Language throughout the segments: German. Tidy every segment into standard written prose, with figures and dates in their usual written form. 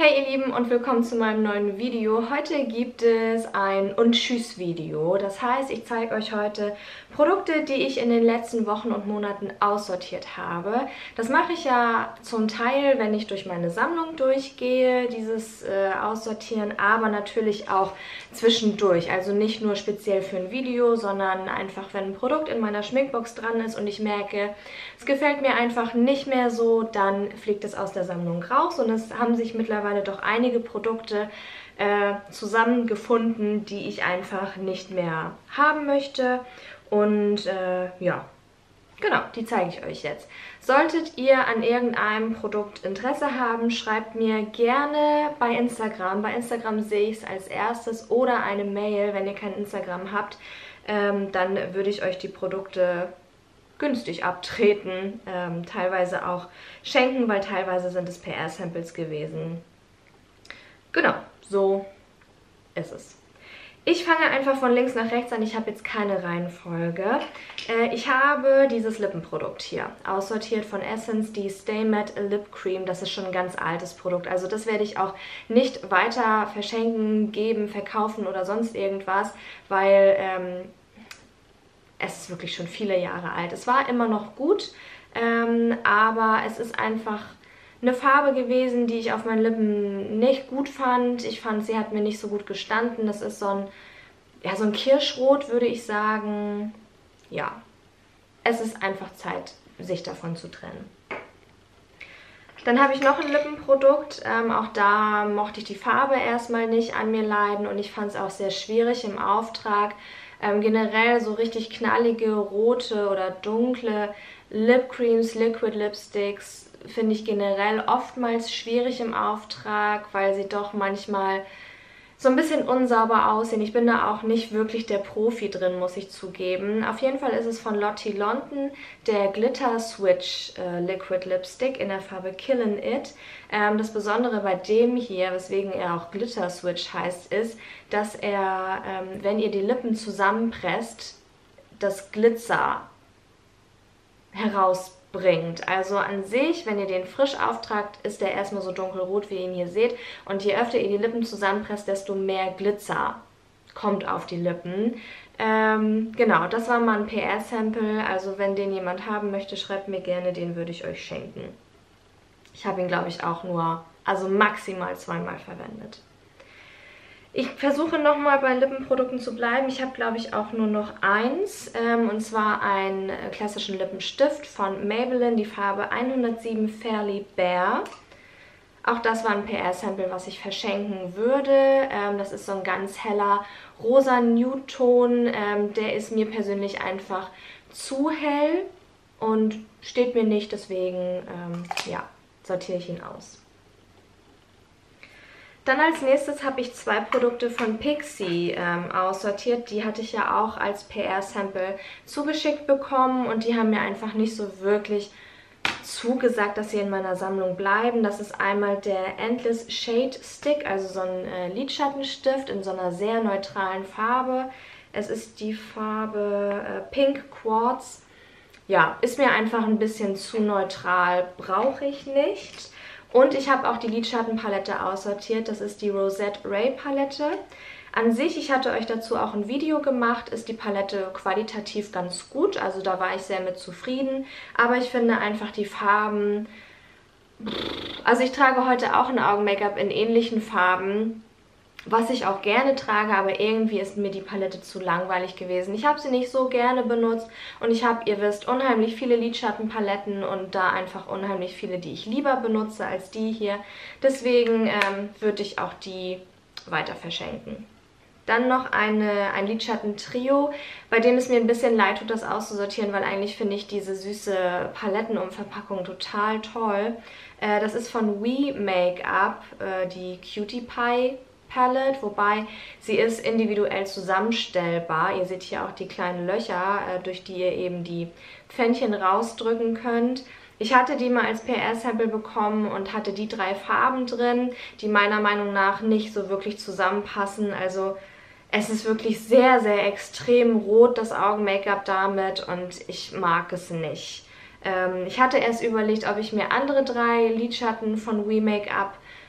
Hey ihr Lieben und willkommen zu meinem neuen Video. Heute gibt es ein Und Tschüss Video. Das heißt, ich zeige euch heute Produkte, die ich in den letzten Wochen und Monaten aussortiert habe. Das mache ich ja zum Teil, wenn ich durch meine Sammlung durchgehe, dieses Aussortieren, aber natürlich auch zwischendurch. Also nicht nur speziell für ein Video, sondern einfach, wenn ein Produkt in meiner Schminkbox dran ist und ich merke, es gefällt mir einfach nicht mehr so, dann fliegt es aus der Sammlung raus und es haben sich mittlerweile doch einige Produkte zusammengefunden, die ich einfach nicht mehr haben möchte. Und ja, genau, die zeige ich euch jetzt. Solltet ihr an irgendeinem Produkt Interesse haben, schreibt mir gerne bei Instagram. Bei Instagram sehe ich es als erstes oder eine Mail, wenn ihr kein Instagram habt. Dann würde ich euch die Produkte günstig abtreten, teilweise auch schenken, weil teilweise sind es PR-Samples gewesen. Genau, so ist es. Ich fange einfach von links nach rechts an, ich habe jetzt keine Reihenfolge. Ich habe dieses Lippenprodukt hier aussortiert von Essence, die Stay Matte Lip Cream. Das ist schon ein ganz altes Produkt, also das werde ich auch nicht weiter verschenken, geben, verkaufen oder sonst irgendwas, weil es ist wirklich schon viele Jahre alt. Es war immer noch gut, aber es ist einfach eine Farbe gewesen, die ich auf meinen Lippen nicht gut fand. Ich fand, sie hat mir nicht so gut gestanden. Das ist so ein Kirschrot, würde ich sagen. Ja, es ist einfach Zeit, sich davon zu trennen. Dann habe ich noch ein Lippenprodukt. Auch da mochte ich die Farbe erstmal nicht an mir leiden und ich fand es auch sehr schwierig im Auftrag. Generell so richtig knallige, rote oder dunkle Lipcreams, Liquid Lipsticks finde ich generell oftmals schwierig im Auftrag, weil sie doch manchmal so ein bisschen unsauber aussehen. Ich bin da auch nicht wirklich der Profi drin, muss ich zugeben. Auf jeden Fall ist es von Lottie London der Glitter Switch Liquid Lipstick in der Farbe Killin' It. Das Besondere bei dem hier, weswegen er auch Glitter Switch heißt, ist, dass er, wenn ihr die Lippen zusammenpresst, das Glitzer herausbringt. Also an sich, wenn ihr den frisch auftragt, ist der erstmal so dunkelrot, wie ihr ihn hier seht. Und je öfter ihr die Lippen zusammenpresst, desto mehr Glitzer kommt auf die Lippen. Genau, das war mal ein PR-Sample. Also wenn den jemand haben möchte, schreibt mir gerne, den würde ich euch schenken. Ich habe ihn, glaube ich, auch nur, also maximal zweimal verwendet. Ich versuche nochmal bei Lippenprodukten zu bleiben. Ich habe, glaube ich, auch nur noch eins. Und zwar einen klassischen Lippenstift von Maybelline, die Farbe 107 Fairly Bare. Auch das war ein PR-Sample, was ich verschenken würde. Das ist so ein ganz heller rosa Nude-Ton. Der ist mir persönlich einfach zu hell und steht mir nicht. Deswegen, ja, sortiere ich ihn aus. Dann als nächstes habe ich zwei Produkte von Pixi aussortiert. Die hatte ich ja auch als PR-Sample zugeschickt bekommen und die haben mir einfach nicht so wirklich zugesagt, dass sie in meiner Sammlung bleiben. Das ist einmal der Endless Shade Stick, also so ein Lidschattenstift in so einer sehr neutralen Farbe. Es ist die Farbe Pink Quartz. Ja, ist mir einfach ein bisschen zu neutral, brauche ich nicht. Und ich habe auch die Lidschattenpalette aussortiert, das ist die Rosette Ray Palette. An sich, ich hatte euch dazu auch ein Video gemacht, ist die Palette qualitativ ganz gut, also da war ich sehr mit zufrieden. Aber ich finde einfach die Farben, also ich trage heute auch ein Augen-Make-up in ähnlichen Farben, was ich auch gerne trage, aber irgendwie ist mir die Palette zu langweilig gewesen. Ich habe sie nicht so gerne benutzt und ich habe, ihr wisst, unheimlich viele Lidschattenpaletten und da einfach unheimlich viele, die ich lieber benutze als die hier. Deswegen würde ich auch die weiter verschenken. Dann noch ein Lidschatten-Trio, bei dem es mir ein bisschen leid tut, das auszusortieren, weil eigentlich finde ich diese süße Palettenumverpackung total toll. Das ist von We Make-up, die Cutie Pie Palette, wobei sie ist individuell zusammenstellbar. Ihr seht hier auch die kleinen Löcher, durch die ihr eben die Pfännchen rausdrücken könnt. Ich hatte die mal als PR-Sample bekommen und hatte die drei Farben drin, die meiner Meinung nach nicht so wirklich zusammenpassen. Also es ist wirklich sehr, sehr extrem rot, das Augen-Make-up damit, und ich mag es nicht. Ich hatte erst überlegt, ob ich mir andere drei Lidschatten von We Make Up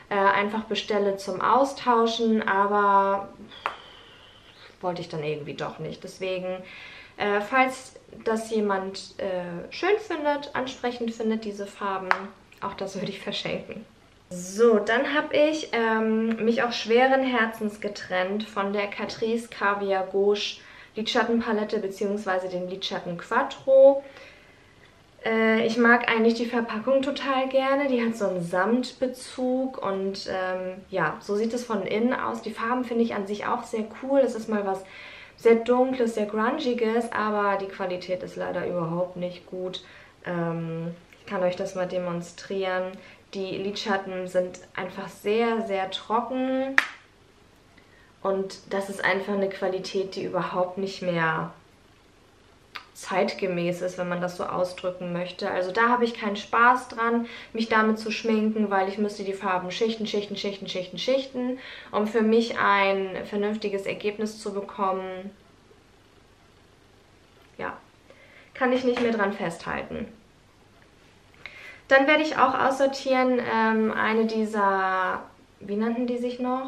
einfach bestelle zum Austauschen, aber wollte ich dann irgendwie doch nicht. Deswegen, falls das jemand schön findet, ansprechend findet, diese Farben, auch das würde ich verschenken. So, dann habe ich mich auch schweren Herzens getrennt von der Catrice Caviar Gauche Lidschattenpalette bzw. dem Lidschatten Quattro. Ich mag eigentlich die Verpackung total gerne. Die hat so einen Samtbezug und ja, so sieht es von innen aus. Die Farben finde ich an sich auch sehr cool. Es ist mal was sehr Dunkles, sehr Grungiges, aber die Qualität ist leider überhaupt nicht gut. Ich kann euch das mal demonstrieren. Die Lidschatten sind einfach sehr, sehr trocken und das ist einfach eine Qualität, die überhaupt nicht mehr zeitgemäß ist, wenn man das so ausdrücken möchte. Also da habe ich keinen Spaß dran, mich damit zu schminken, weil ich müsste die Farben schichten, um für mich ein vernünftiges Ergebnis zu bekommen. Ja, kann ich nicht mehr dran festhalten. Dann werde ich auch aussortieren eine dieser, wie nannten die sich noch?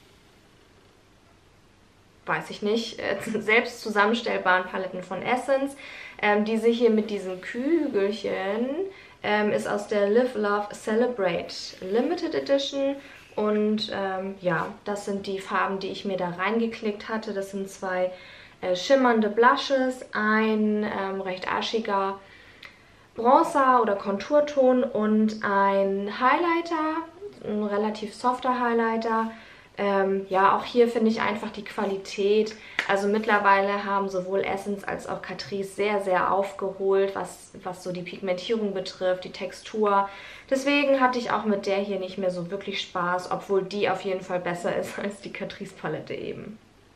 Weiß ich nicht, selbst zusammenstellbaren Paletten von Essence. Diese hier mit diesen Kügelchen ist aus der Live Love Celebrate Limited Edition. Und ja, das sind die Farben, die ich mir da reingeklickt hatte. Das sind zwei schimmernde Blushes, ein recht aschiger Bronzer oder Konturton und ein Highlighter, ein relativ softer Highlighter. Ja, auch hier finde ich einfach die Qualität, also mittlerweile haben sowohl Essence als auch Catrice sehr, sehr aufgeholt, was so die Pigmentierung betrifft, die Textur. Deswegen hatte ich auch mit der hier nicht mehr so wirklich Spaß, obwohl die auf jeden Fall besser ist als die Catrice Palette eben.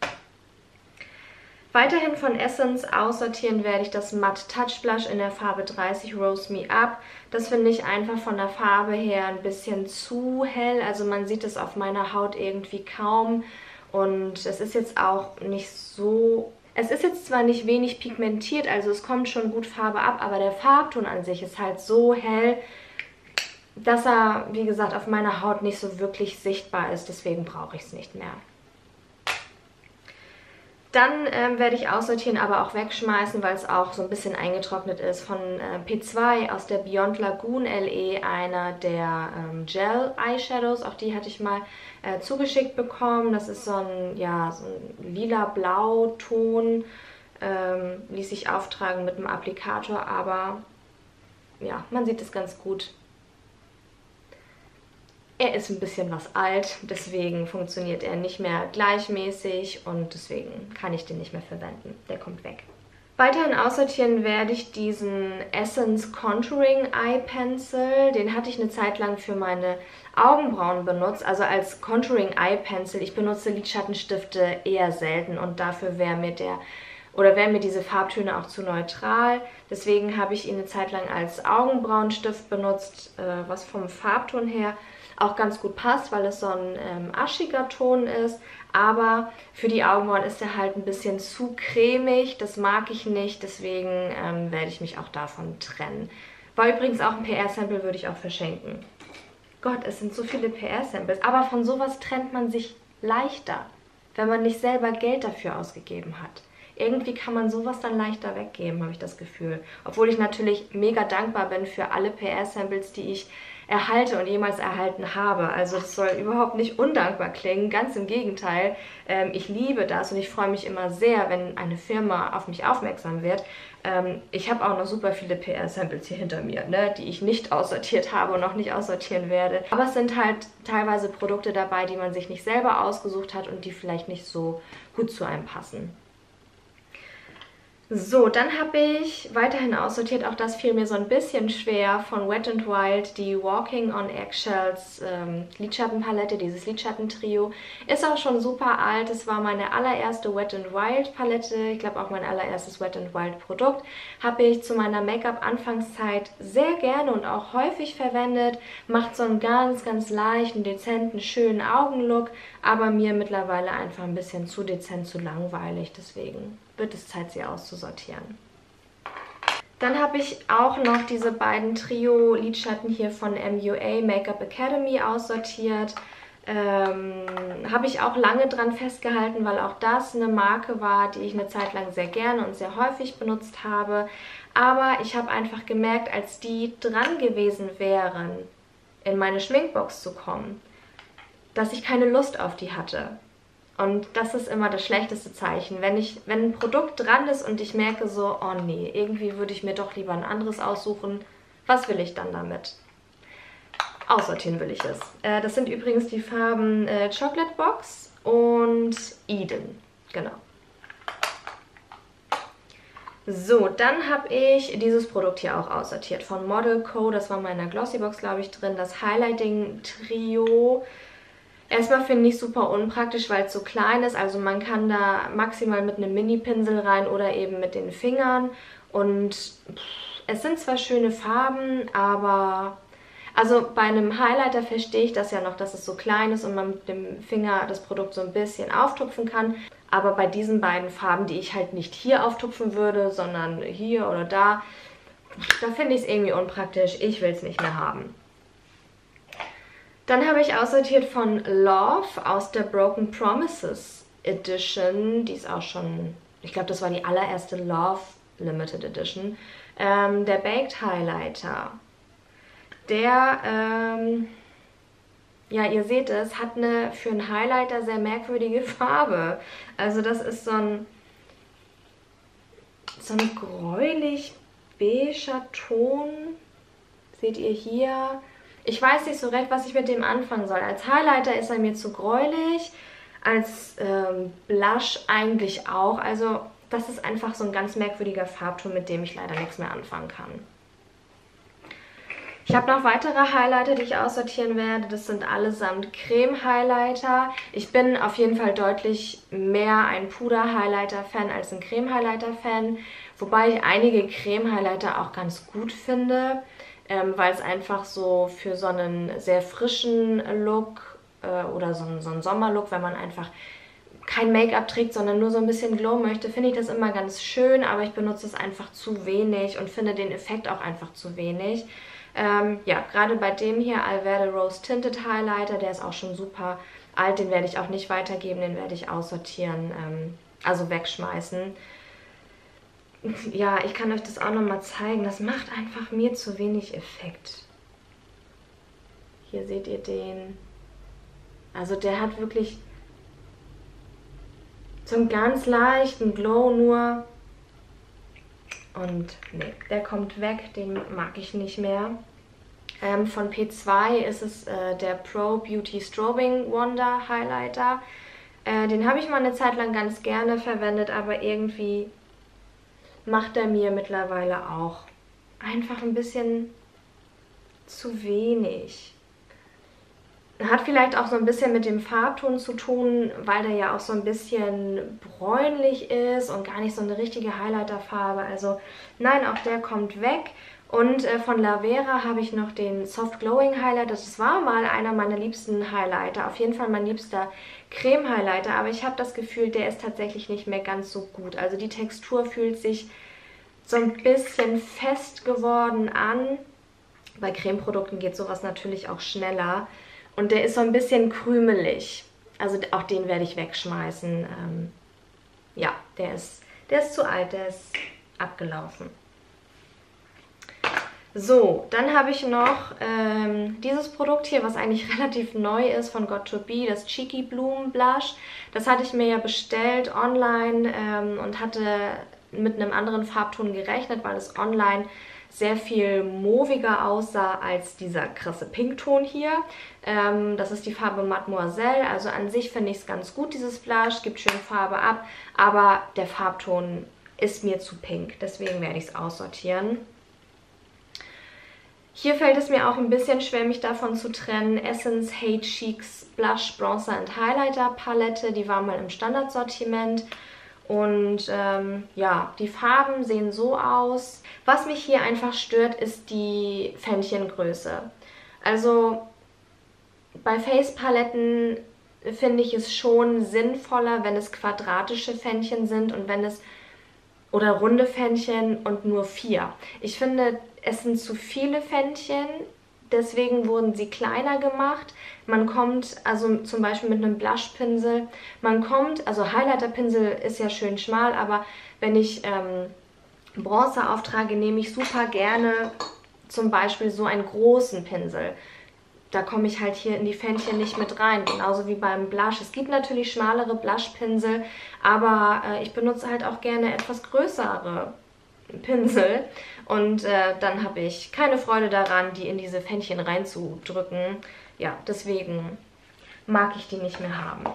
Weiterhin von Essence aussortieren werde ich das Matte Touch Blush in der Farbe 30 Rose Me Up. Das finde ich einfach von der Farbe her ein bisschen zu hell. Also man sieht es auf meiner Haut irgendwie kaum. Und es ist jetzt auch nicht so... Es ist jetzt zwar nicht wenig pigmentiert, also es kommt schon gut Farbe ab, aber der Farbton an sich ist halt so hell, dass er, wie gesagt, auf meiner Haut nicht so wirklich sichtbar ist. Deswegen brauche ich es nicht mehr. Dann werde ich aussortieren, aber auch wegschmeißen, weil es auch so ein bisschen eingetrocknet ist, von P2 aus der Beyond Lagoon LE, einer der Gel Eyeshadows. Auch die hatte ich mal zugeschickt bekommen. Das ist so ein, ja, so ein lila-blau-Ton. Ließ sich auftragen mit einem Applikator, aber ja, man sieht es ganz gut. Er ist ein bisschen was alt, deswegen funktioniert er nicht mehr gleichmäßig und deswegen kann ich den nicht mehr verwenden. Der kommt weg. Weiterhin aussortieren werde ich diesen Essence Contouring Eye Pencil. Den hatte ich eine Zeit lang für meine Augenbrauen benutzt, also als Contouring Eye Pencil. Ich benutze Lidschattenstifte eher selten und dafür wären mir diese Farbtöne auch zu neutral. Deswegen habe ich ihn eine Zeit lang als Augenbrauenstift benutzt, was vom Farbton her auch ganz gut passt, weil es so ein aschiger Ton ist. Aber für die Augenbrauen ist er halt ein bisschen zu cremig. Das mag ich nicht, deswegen werde ich mich auch davon trennen. War übrigens auch ein PR-Sample, würde ich auch verschenken. Gott, es sind so viele PR-Samples. Aber von sowas trennt man sich leichter, wenn man nicht selber Geld dafür ausgegeben hat. Irgendwie kann man sowas dann leichter weggeben, habe ich das Gefühl. Obwohl ich natürlich mega dankbar bin für alle PR-Samples, die ich erhalte und jemals erhalten habe. Also das soll überhaupt nicht undankbar klingen, ganz im Gegenteil. Ich liebe das und ich freue mich immer sehr, wenn eine Firma auf mich aufmerksam wird. Ich habe auch noch super viele PR-Samples hier hinter mir, ne, die ich nicht aussortiert habe und noch nicht aussortieren werde. Aber es sind halt teilweise Produkte dabei, die man sich nicht selber ausgesucht hat und die vielleicht nicht so gut zu einem passen. So, dann habe ich weiterhin aussortiert, auch das fiel mir so ein bisschen schwer, von Wet n Wild, die Walking on Eggshells Lidschattenpalette, dieses Lidschatentrio. Ist auch schon super alt, es war meine allererste Wet n Wild Palette, ich glaube auch mein allererstes Wet n Wild Produkt. Habe ich zu meiner Make-up-Anfangszeit sehr gerne und auch häufig verwendet. Macht so einen ganz, ganz leichten, dezenten, schönen Augenlook, aber mir mittlerweile einfach ein bisschen zu dezent, zu langweilig, deswegen wird es Zeit, sie auszusortieren. Dann habe ich auch noch diese beiden Trio-Lidschatten hier von MUA Makeup Academy aussortiert. Habe ich auch lange dran festgehalten, weil auch das eine Marke war, die ich eine Zeit lang sehr gerne und sehr häufig benutzt habe. Aber ich habe einfach gemerkt, als die dran gewesen wären, in meine Schminkbox zu kommen, dass ich keine Lust auf die hatte. Und das ist immer das schlechteste Zeichen. Wenn ein Produkt dran ist und ich merke so, oh nee, irgendwie würde ich mir doch lieber ein anderes aussuchen, was will ich dann damit? Aussortieren will ich es. Das sind übrigens die Farben Chocolate Box und Eden. Genau. So, dann habe ich dieses Produkt hier auch aussortiert von Model Co. Das war in meiner Glossybox, glaube ich, drin. Das Highlighting Trio. Erstmal finde ich es super unpraktisch, weil es so klein ist. Also man kann da maximal mit einem Mini-Pinsel rein oder eben mit den Fingern. Und es sind zwar schöne Farben, aber... Also bei einem Highlighter verstehe ich das ja noch, dass es so klein ist und man mit dem Finger das Produkt so ein bisschen auftupfen kann. Aber bei diesen beiden Farben, die ich halt nicht hier auftupfen würde, sondern hier oder da finde ich es irgendwie unpraktisch. Ich will es nicht mehr haben. Dann habe ich aussortiert von Love aus der Broken Promises Edition. Die ist auch schon, ich glaube, das war die allererste Love Limited Edition. Der Baked Highlighter. Der, ja, ihr seht es, hat für einen Highlighter sehr merkwürdige Farbe. Also das ist so ein gräulich-beiger Ton. Seht ihr hier? Ich weiß nicht so recht, was ich mit dem anfangen soll. Als Highlighter ist er mir zu gräulich, als Blush eigentlich auch. Also das ist einfach so ein ganz merkwürdiger Farbton, mit dem ich leider nichts mehr anfangen kann. Ich habe noch weitere Highlighter, die ich aussortieren werde. Das sind allesamt Creme-Highlighter. Ich bin auf jeden Fall deutlich mehr ein Puder-Highlighter-Fan als ein Creme-Highlighter-Fan. Wobei ich einige Creme-Highlighter auch ganz gut finde, weil es einfach so für so einen sehr frischen Look oder so einen Sommerlook, wenn man einfach kein Make-up trägt, sondern nur so ein bisschen Glow möchte, finde ich das immer ganz schön. Aber ich benutze es einfach zu wenig und finde den Effekt auch einfach zu wenig. Ja, gerade bei dem hier, Alverde Rose Tinted Highlighter, der ist auch schon super alt, den werde ich auch nicht weitergeben, den werde ich aussortieren, also wegschmeißen. Ja, ich kann euch das auch nochmal zeigen, das macht einfach mir zu wenig Effekt. Hier seht ihr den, also der hat wirklich so einen ganz leichten Glow nur. Und nee, der kommt weg, den mag ich nicht mehr. Von P2 ist es der Pro Beauty Strobing Wonder Highlighter. Den habe ich mal eine Zeit lang ganz gerne verwendet, aber irgendwie macht er mir mittlerweile auch einfach ein bisschen zu wenig. Hat vielleicht auch so ein bisschen mit dem Farbton zu tun, weil der ja auch so ein bisschen bräunlich ist und gar nicht so eine richtige Highlighterfarbe. Also nein, auch der kommt weg. Und von Lavera habe ich noch den Soft Glowing Highlighter. Das war mal einer meiner liebsten Highlighter. Auf jeden Fall mein liebster Creme Highlighter. Aber ich habe das Gefühl, der ist tatsächlich nicht mehr ganz so gut. Also die Textur fühlt sich so ein bisschen fest geworden an. Bei Cremeprodukten geht sowas natürlich auch schneller. Und der ist so ein bisschen krümelig. Also auch den werde ich wegschmeißen. Ja, der ist zu alt, der ist abgelaufen. So, dann habe ich noch dieses Produkt hier, was eigentlich relativ neu ist, von Got2b, das Cheeky Bloom Blush. Das hatte ich mir ja bestellt online und hatte mit einem anderen Farbton gerechnet, weil es online sehr viel mauviger aussah als dieser krasse Pinkton hier. Das ist die Farbe Mademoiselle. Also an sich finde ich es ganz gut, dieses Blush. Gibt schön Farbe ab, aber der Farbton ist mir zu pink. Deswegen werde ich es aussortieren. Hier fällt es mir auch ein bisschen schwer, mich davon zu trennen. Essence Hate Cheeks Blush, Bronzer and Highlighter Palette. Die war mal im Standardsortiment. Und ja, die Farben sehen so aus. Was mich hier einfach stört, ist die Fändchengröße. Also bei Face-Paletten finde ich es schon sinnvoller, wenn es quadratische Fändchen sind und wenn es oder runde Pfännchen und nur 4. Ich finde, es sind zu viele Pfännchen, deswegen wurden sie kleiner gemacht. Man kommt, also zum Beispiel mit einem Blushpinsel, also Highlighterpinsel ist ja schön schmal, aber wenn ich Bronzer auftrage, nehme ich super gerne zum Beispiel so einen großen Pinsel. Da komme ich halt hier in die Pfännchen nicht mit rein, genauso wie beim Blush. Es gibt natürlich schmalere Blushpinsel, aber ich benutze halt auch gerne etwas größere Pinsel und dann habe ich keine Freude daran, die in diese Pfännchen reinzudrücken. Ja, deswegen mag ich die nicht mehr haben.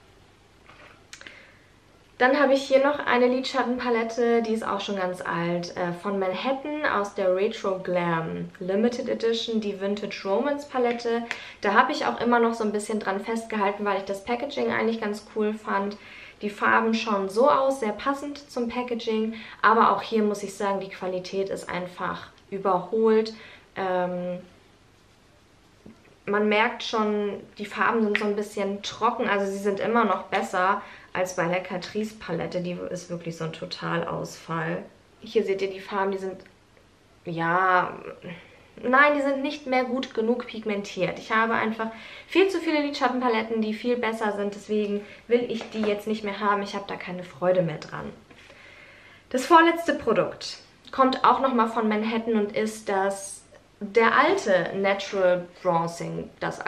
Dann habe ich hier noch eine Lidschattenpalette, die ist auch schon ganz alt, von Manhattan aus der Retro Glam Limited Edition, die Vintage Romance Palette. Da habe ich auch immer noch so ein bisschen dran festgehalten, weil ich das Packaging eigentlich ganz cool fand. Die Farben schauen so aus, sehr passend zum Packaging, aber auch hier muss ich sagen, die Qualität ist einfach überholt. Man merkt schon, die Farben sind so ein bisschen trocken, also sie sind immer noch besser als bei der Catrice Palette, die ist wirklich so ein Totalausfall. Hier seht ihr die Farben, die sind, ja, nein, die sind nicht mehr gut genug pigmentiert. Ich habe einfach viel zu viele Lidschattenpaletten, die viel besser sind, deswegen will ich die jetzt nicht mehr haben. Ich habe da keine Freude mehr dran. Das vorletzte Produkt kommt auch nochmal von Manhattan und ist der alte Natural Bronzing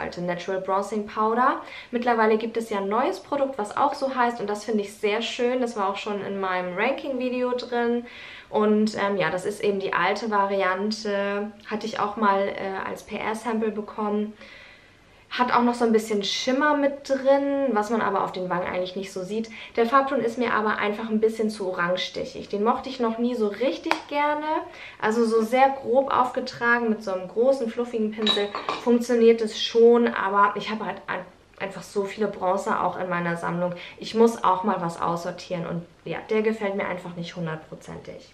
Powder. Mittlerweile gibt es ja ein neues Produkt, was auch so heißt und das finde ich sehr schön. Das war auch schon in meinem Ranking-Video drin. Und ja, das ist eben die alte Variante. Hatte ich auch mal als PR-Sample bekommen. Hat auch noch so ein bisschen Schimmer mit drin, was man aber auf den Wangen eigentlich nicht so sieht. Der Farbton ist mir aber einfach ein bisschen zu orangestechig. Den mochte ich noch nie so richtig gerne. Also so sehr grob aufgetragen mit so einem großen, fluffigen Pinsel funktioniert es schon, aber ich habe halt einfach so viele Bronzer auch in meiner Sammlung. Ich muss auch mal was aussortieren und ja, der gefällt mir einfach nicht hundertprozentig.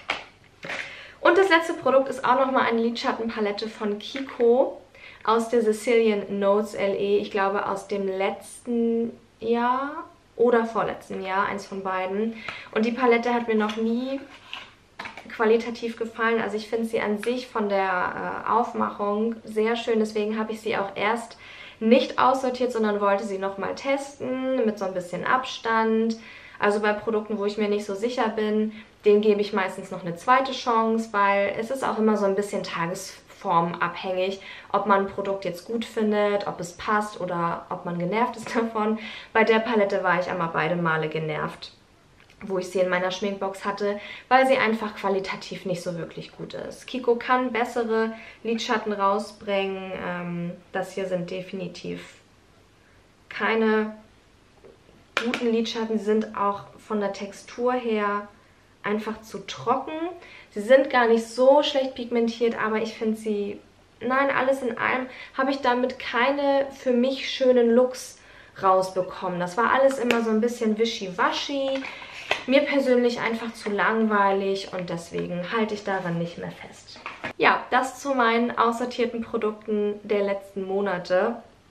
Und das letzte Produkt ist auch nochmal eine Lidschattenpalette von Kiko aus der Sicilian Notes LE, ich glaube aus dem letzten Jahr oder vorletzten Jahr, eins von beiden. Und die Palette hat mir noch nie qualitativ gefallen, also ich finde sie an sich von der Aufmachung sehr schön, deswegen habe ich sie auch erst nicht aussortiert, sondern wollte sie nochmal testen mit so ein bisschen Abstand. Also bei Produkten, wo ich mir nicht so sicher bin, denen gebe ich meistens noch eine zweite Chance, weil es ist auch immer so ein bisschen tagesformabhängig, ob man ein Produkt jetzt gut findet, ob es passt oder ob man genervt ist davon. Bei der Palette war ich einmal beide Male genervt, wo ich sie in meiner Schminkbox hatte, weil sie einfach qualitativ nicht so wirklich gut ist. Kiko kann bessere Lidschatten rausbringen. Das hier sind definitiv keine guten Lidschatten. Sie sind auch von der Textur her einfach zu trocken. Sie sind gar nicht so schlecht pigmentiert, aber ich finde sie, nein, alles in allem habe ich damit keine für mich schönen Looks rausbekommen. Das war alles immer so ein bisschen wischiwaschi. Mir persönlich einfach zu langweilig und deswegen halte ich daran nicht mehr fest. Ja, das zu meinen aussortierten Produkten der letzten Monate.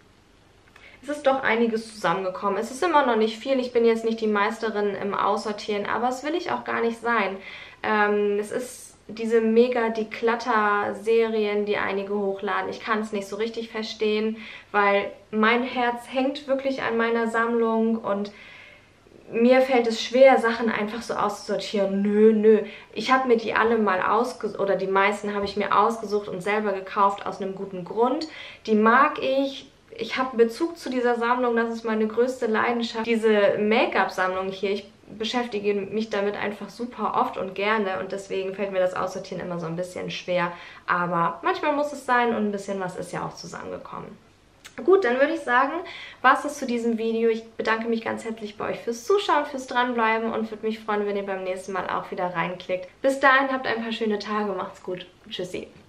Es ist doch einiges zusammengekommen. Es ist immer noch nicht viel. Ich bin jetzt nicht die Meisterin im Aussortieren, aber das will ich auch gar nicht sein. Es ist diese mega Declutter-Serien, die einige hochladen. Ich kann es nicht so richtig verstehen, weil mein Herz hängt wirklich an meiner Sammlung und mir fällt es schwer, Sachen einfach so auszusortieren. Nö. Ich habe mir die alle mal ausgesucht, oder die meisten habe ich mir ausgesucht und selber gekauft aus einem guten Grund. Die mag ich. Ich habe Bezug zu dieser Sammlung, das ist meine größte Leidenschaft. Diese Make-up-Sammlung hier, ich beschäftige mich damit einfach super oft und gerne und deswegen fällt mir das Aussortieren immer so ein bisschen schwer. Aber manchmal muss es sein und ein bisschen was ist ja auch zusammengekommen. Gut, dann würde ich sagen, war es das zu diesem Video. Ich bedanke mich ganz herzlich bei euch fürs Zuschauen, fürs Dranbleiben und würde mich freuen, wenn ihr beim nächsten Mal auch wieder reinklickt. Bis dahin, habt ein paar schöne Tage, macht's gut. Tschüssi.